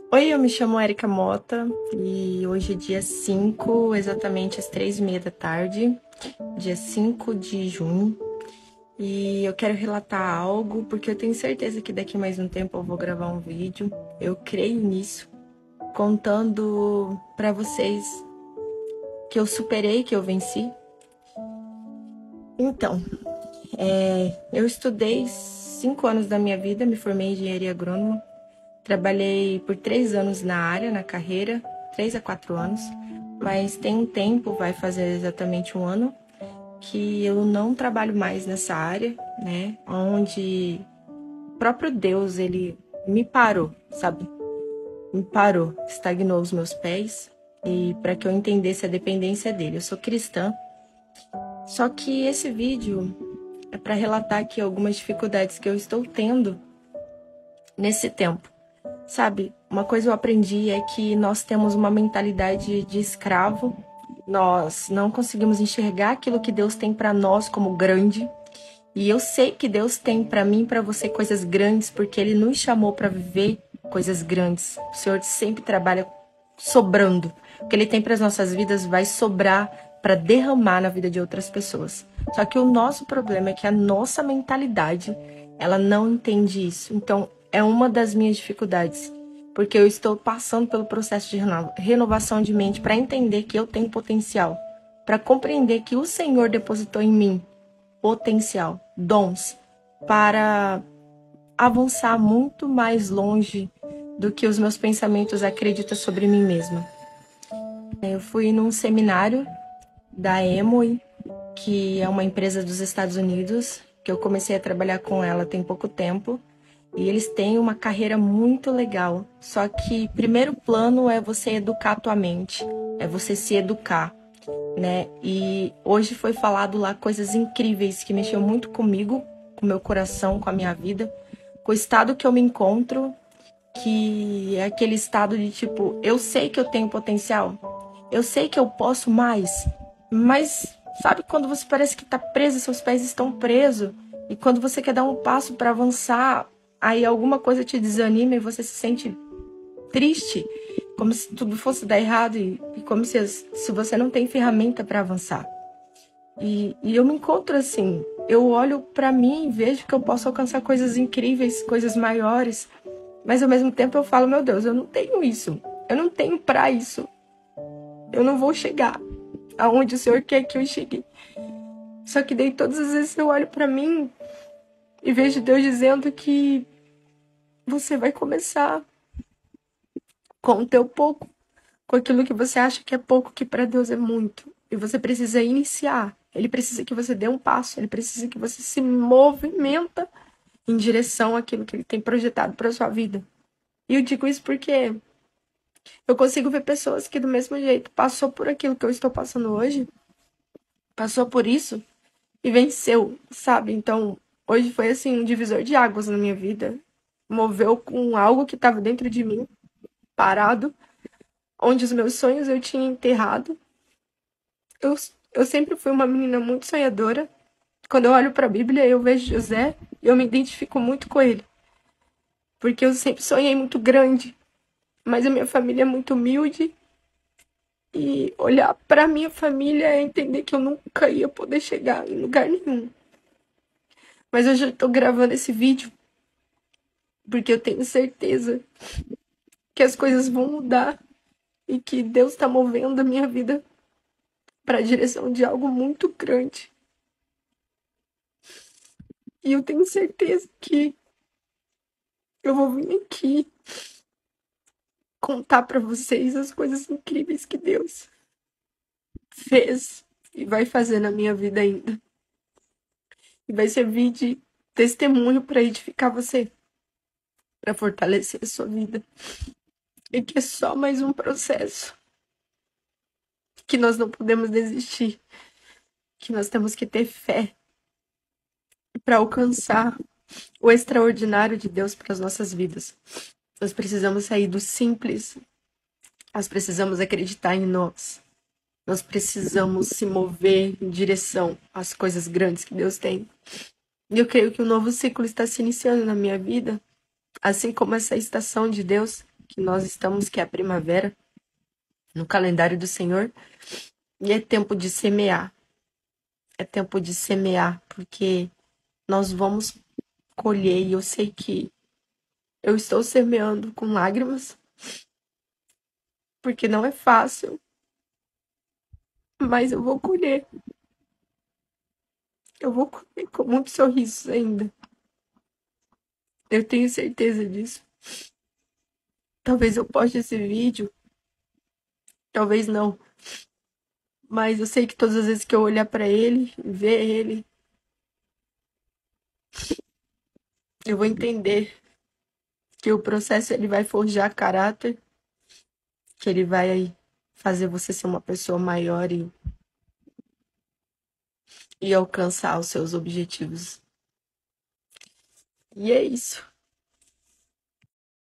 Oi, eu me chamo Erika Mota e hoje é dia 5, exatamente às 3h30 da tarde, dia 5 de junho. E eu quero relatar algo porque eu tenho certeza que daqui mais um tempo eu vou gravar um vídeo. Eu creio nisso, contando para vocês que eu superei, que eu venci. Então, eu estudei 5 anos da minha vida, me formei em engenharia agrônoma. Trabalhei por 3 anos na área, na carreira, 3 a 4 anos, mas tem um tempo, vai fazer exatamente um ano, que eu não trabalho mais nessa área, né? Onde o próprio Deus, ele me parou, sabe? Me parou, estagnou os meus pés e para que eu entendesse a dependência dele. Eu sou cristã, só que esse vídeo é para relatar aqui algumas dificuldades que eu estou tendo nesse tempo. Sabe, uma coisa eu aprendi é que nós temos uma mentalidade de escravo. Nós não conseguimos enxergar aquilo que Deus tem para nós como grande. E eu sei que Deus tem para mim e para você coisas grandes, porque Ele nos chamou para viver coisas grandes. O Senhor sempre trabalha sobrando. O que Ele tem para as nossas vidas vai sobrar para derramar na vida de outras pessoas. Só que o nosso problema é que a nossa mentalidade, ela não entende isso. Então, é uma das minhas dificuldades, porque eu estou passando pelo processo de renovação de mente para entender que eu tenho potencial, para compreender que o Senhor depositou em mim potencial, dons, para avançar muito mais longe do que os meus pensamentos acreditam sobre mim mesma. Eu fui num seminário da Emory, que é uma empresa dos Estados Unidos, que eu comecei a trabalhar com ela tem pouco tempo, e eles têm uma carreira muito legal. Só que primeiro plano é você educar a tua mente, é você se educar, né? E hoje foi falado lá coisas incríveis que mexeu muito comigo, com meu coração, com a minha vida, com o estado que eu me encontro, que é aquele estado de tipo, eu sei que eu tenho potencial, eu sei que eu posso mais, mas sabe quando você parece que tá preso, seus pés estão presos, e quando você quer dar um passo para avançar, aí alguma coisa te desanima e você se sente triste, como se tudo fosse dar errado e como se você não tem ferramenta para avançar. E eu me encontro assim, eu olho para mim e vejo que eu posso alcançar coisas incríveis, coisas maiores, mas ao mesmo tempo eu falo, meu Deus, eu não tenho isso, eu não tenho para isso, eu não vou chegar aonde o Senhor quer que eu chegue. Só que daí todas as vezes eu olho para mim e vejo Deus dizendo que você vai começar com o teu pouco, com aquilo que você acha que é pouco, que para Deus é muito. E você precisa iniciar. Ele precisa que você dê um passo, ele precisa que você se movimenta em direção àquilo que ele tem projetado para sua vida. E eu digo isso porque eu consigo ver pessoas que do mesmo jeito passou por aquilo que eu estou passando hoje, passou por isso e venceu, sabe? Então, hoje foi assim um divisor de águas na minha vida. Moveu com algo que estava dentro de mim, parado, onde os meus sonhos eu tinha enterrado. Eu, eu sempre fui uma menina muito sonhadora. Quando eu olho para a Bíblia, eu vejo José e eu me identifico muito com ele. Porque eu sempre sonhei muito grande, mas a minha família é muito humilde. E olhar para minha família é entender que eu nunca ia poder chegar em lugar nenhum. Mas hoje eu tô gravando esse vídeo porque eu tenho certeza que as coisas vão mudar e que Deus tá movendo a minha vida para a direção de algo muito grande. E eu tenho certeza que eu vou vir aqui contar para vocês as coisas incríveis que Deus fez e vai fazer na minha vida ainda. E vai servir de testemunho para edificar você, para fortalecer a sua vida. E que é só mais um processo, que nós não podemos desistir, que nós temos que ter fé para alcançar o extraordinário de Deus para as nossas vidas. Nós precisamos sair do simples, nós precisamos acreditar em nós. Nós precisamos se mover em direção às coisas grandes que Deus tem. E eu creio que um novo ciclo está se iniciando na minha vida, assim como essa estação de Deus. que nós estamos, que é a primavera, no calendário do Senhor, e é tempo de semear. É tempo de semear, porque nós vamos colher, e eu sei que eu estou semeando com lágrimas, porque não é fácil, mas eu vou colher. Eu vou colher com muitos sorrisos ainda. Eu tenho certeza disso. Talvez eu poste esse vídeo, talvez não. Mas eu sei que todas as vezes que eu olhar pra ele, ver ele, eu vou entender que o processo ele vai forjar caráter, que ele vai fazer você ser uma pessoa maior e alcançar os seus objetivos. E é isso.